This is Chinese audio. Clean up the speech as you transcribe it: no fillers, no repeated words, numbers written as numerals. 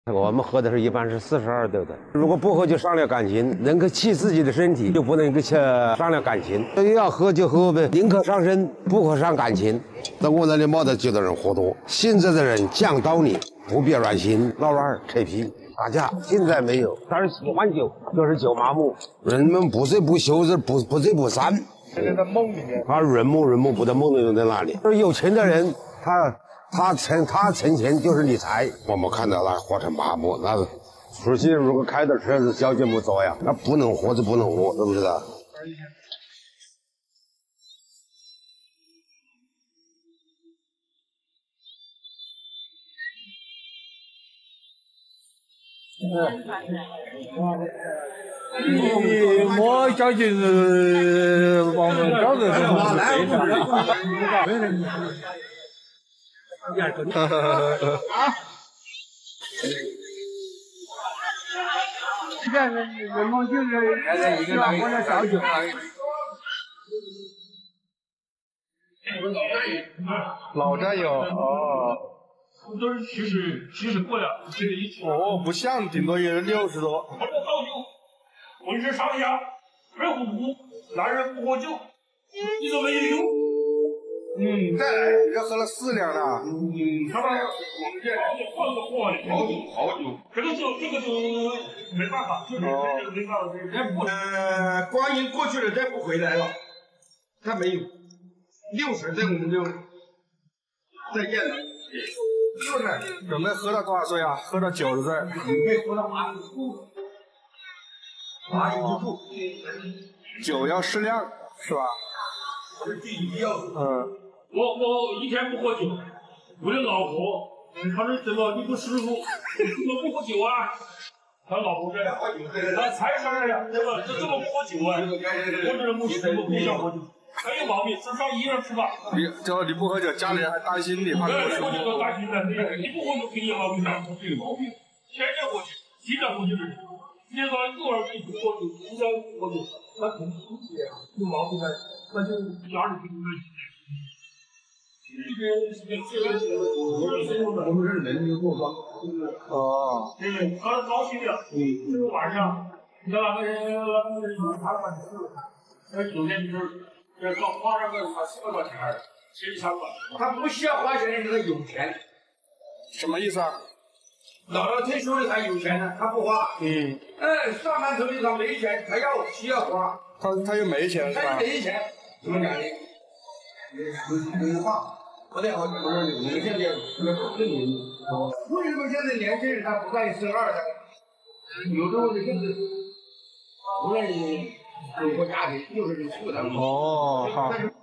我们喝的是一般是42度的，如果不喝就伤了感情，能够气自己的身体，就不能够伤了感情。要喝就喝呗，宁可伤身，不可伤感情。在我那里没得酒的人喝多，现在的人讲道理，不必软心，闹乱扯皮打架，现在没有。但是喜欢酒，就是酒麻木，人们不醉不休，不醉不散。 在梦里面， 他人梦不在梦里在哪里？就是有钱的人，他存钱就是理财。我们看到那喝成麻木，那出去如果开的车子交警不走呀，那不能喝就不能喝，是不是的？ 我交警把我们招的是吗？你看人们就是喜欢喝点小酒而已。老战友哦。 都是70过了， 哦，不像，顶多也是60多。 我这倒酒，浑身上下热乎乎，男人不喝酒，你说没有用。 再来，这喝了4两了。 他妈，我们这换个货的，好酒，这个就没办法，就是没办法，人不光阴过去了，再不回来了。他没有，60这我们就再见了。就是准备喝到多少岁啊？喝到90岁。准备喝到80度。酒要适量，是吧？ 这是第一要素。我一天不喝酒，我的老婆，她说怎么你不舒服？怎么不喝酒啊？他老婆这样喝酒，他才12了，对吧？这怎么不喝酒啊？我这人不怎么不想喝酒。还有毛病，吃饭一样吃饭。 你不喝酒，家里人还担心你，怕你不舒服。 我就担心了，你不喝酒肯定有毛病的，这个毛病。天天喝酒，经常喝酒的人，你说幼儿园不喝酒，经常喝酒，那肯定有毛病的，那就家里肯定担心。 我们是人就过庄。哦。 对，他高兴了。这个晚上，你知道那个他管事，那酒店就是。要花上个40多块钱，73块。 他不需要花钱的，这个有钱。 什么意思啊？ 老了退休了才有钱呢，他不花。上班头里他没钱，他需要花。 他又没钱是吧？ 他没钱，怎么讲呢？文化不太好，我们现在更年轻。为什么现在年轻人他不愿意生2胎？有时候甚至不愿意有个家庭，就是你负担。 哦，好。